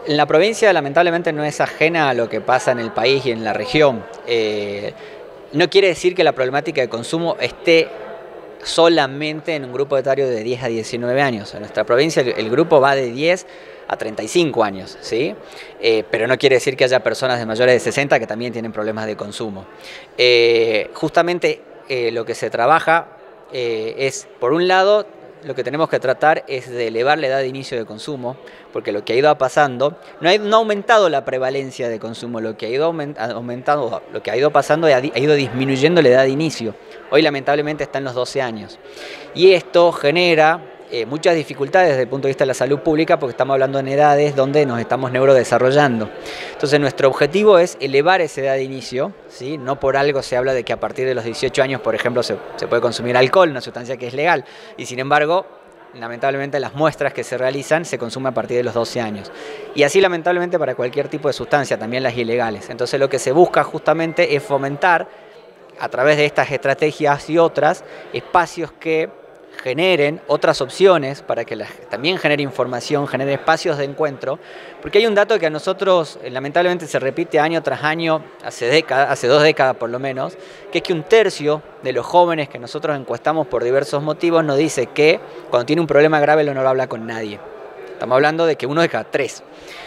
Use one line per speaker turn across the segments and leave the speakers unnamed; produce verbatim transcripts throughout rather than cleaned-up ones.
La provincia lamentablemente no es ajena a lo que pasa en el país y en la región. Eh, no quiere decir que la problemática de consumo esté solamente en un grupo etario de diez a diecinueve años. En nuestra provincia el, el grupo va de diez a treinta y cinco años, ¿sí? Eh, pero no quiere decir que haya personas de mayores de sesenta que también tienen problemas de consumo. Eh, justamente eh, lo que se trabaja eh, es, por un lado, lo que tenemos que tratar es de elevar la edad de inicio de consumo, porque lo que ha ido pasando, no ha, no ha aumentado la prevalencia de consumo, lo que ha ido aumentando, lo que ha ido pasando ha, ha ido disminuyendo la edad de inicio. Hoy lamentablemente está en los doce años. Y esto genera eh, muchas dificultades desde el punto de vista de la salud pública, porque estamos hablando en edades donde nos estamos neurodesarrollando. Entonces nuestro objetivo es elevar esa edad de inicio, ¿sí? No por algo se habla de que a partir de los dieciocho años, por ejemplo, se, se puede consumir alcohol, una sustancia que es legal, y sin embargo, lamentablemente las muestras que se realizan se consumen a partir de los doce años. Y así lamentablemente para cualquier tipo de sustancia, también las ilegales. Entonces lo que se busca justamente es fomentar, a través de estas estrategias y otras, espacios que generen otras opciones para que las, también genere información, genere espacios de encuentro, porque hay un dato que a nosotros eh, lamentablemente se repite año tras año, hace décadas, hace dos décadas por lo menos, que es que un tercio de los jóvenes que nosotros encuestamos por diversos motivos nos dice que cuando tiene un problema grave no lo habla con nadie. Estamos hablando de que uno de cada tres.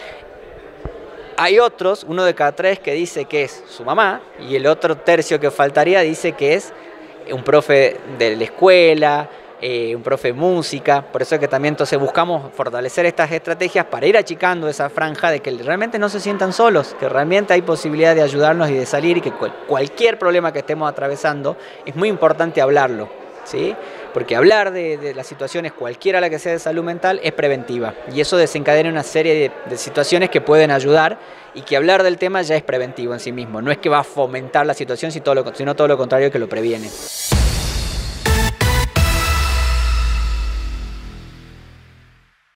Hay otros, uno de cada tres, que dice que es su mamá, y el otro tercio que faltaría dice que es un profe de la escuela, Eh, un profe de música. Por eso es que también entonces buscamos fortalecer estas estrategias para ir achicando esa franja de que realmente no se sientan solos, que realmente hay posibilidad de ayudarnos y de salir, y que cual, cualquier problema que estemos atravesando es muy importante hablarlo, ¿sí? Porque hablar de, de las situaciones, cualquiera la que sea de salud mental, es preventiva, y eso desencadena una serie de, de situaciones que pueden ayudar, y que hablar del tema ya es preventivo en sí mismo, no es que va a fomentar la situación, sino todo lo, sino todo lo contrario, que lo previene.